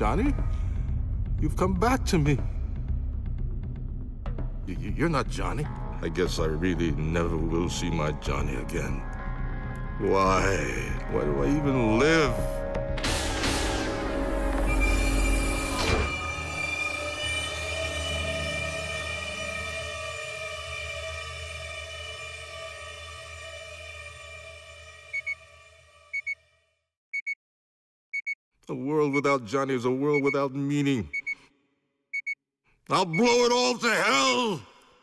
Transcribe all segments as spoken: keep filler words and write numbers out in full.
Johnny. You've come back to me. Y you're not Johnny. I guess I really never will see my Johnny again. Why? Why do I even live? A world without Johnny is a world without meaning. I'll blow it all to hell!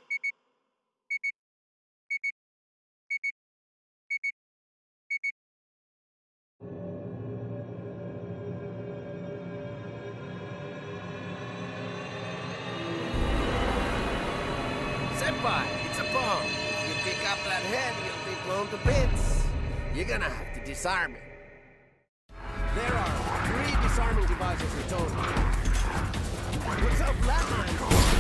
Senpai, it's a bomb. If you pick up that head, you'll be blown to bits. You're gonna have to disarm it. There are three disarming devices in total. What's up, flatline?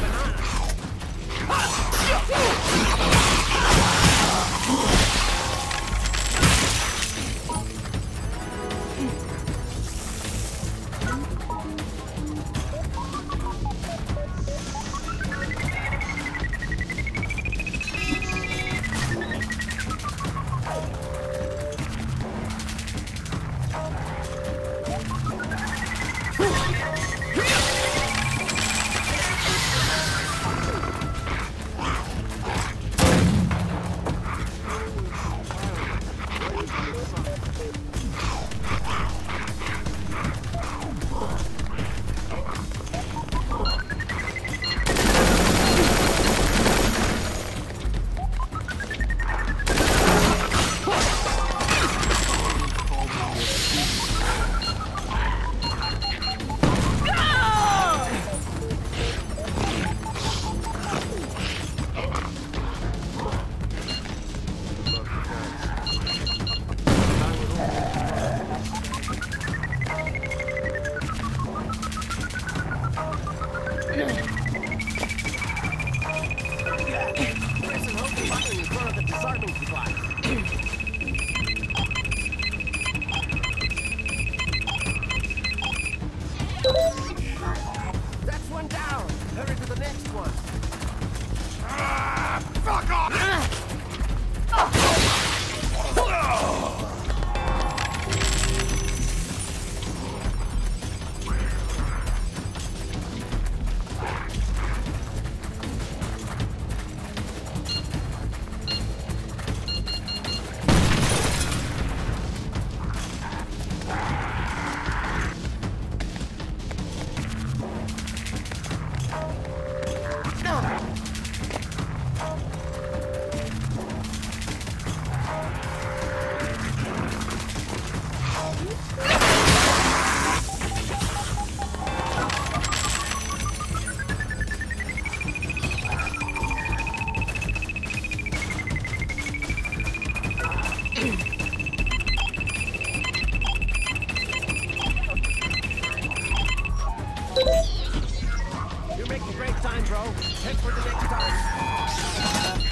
That's one down. Hurry to the next one. Ah, fuck off! You're making great time, bro. Head for the next target.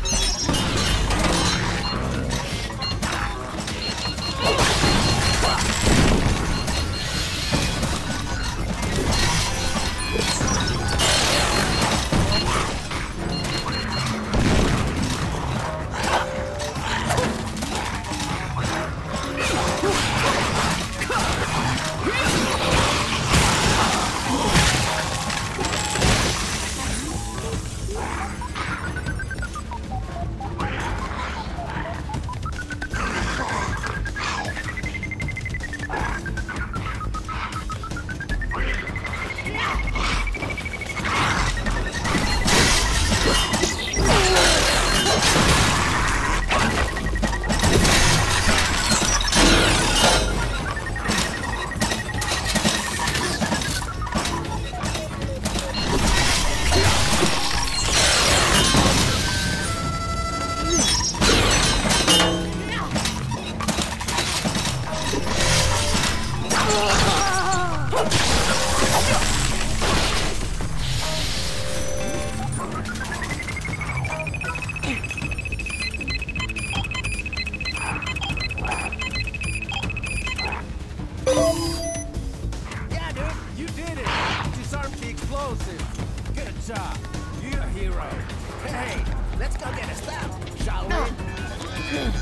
Sasha! You're a hero! Hey, let's go get a stab, shall we?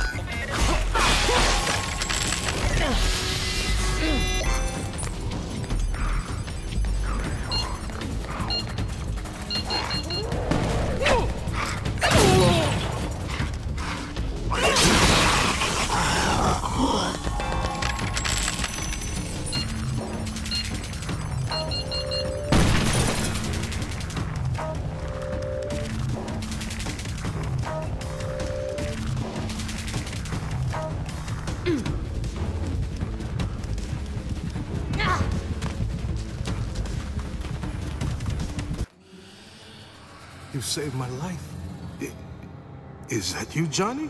You saved my life. I- Is that you, Johnny?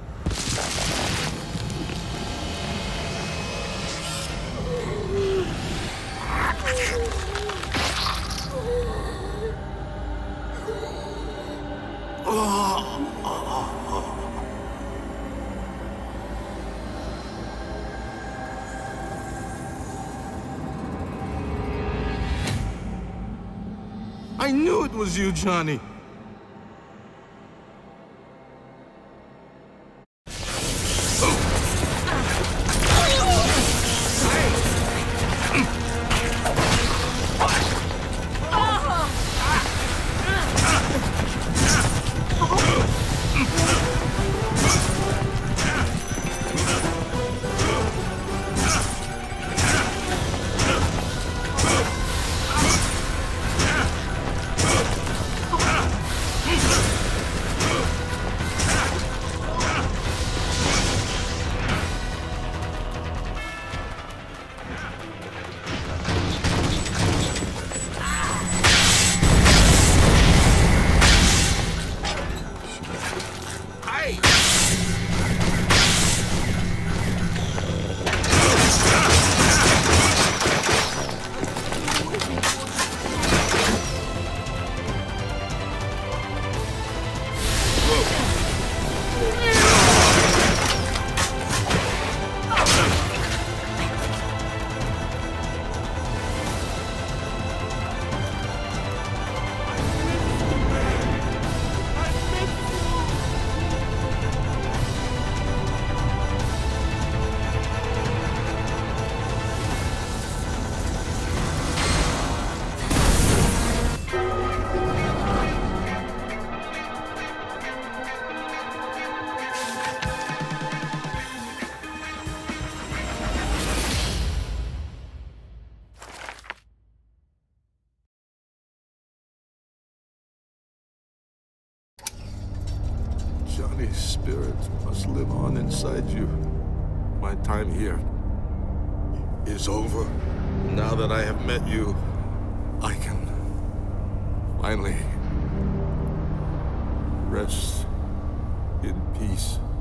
I knew it was you, Johnny. Johnny's spirit must live on inside you. My time here is over. Now that I have met you, I can finally rest in peace.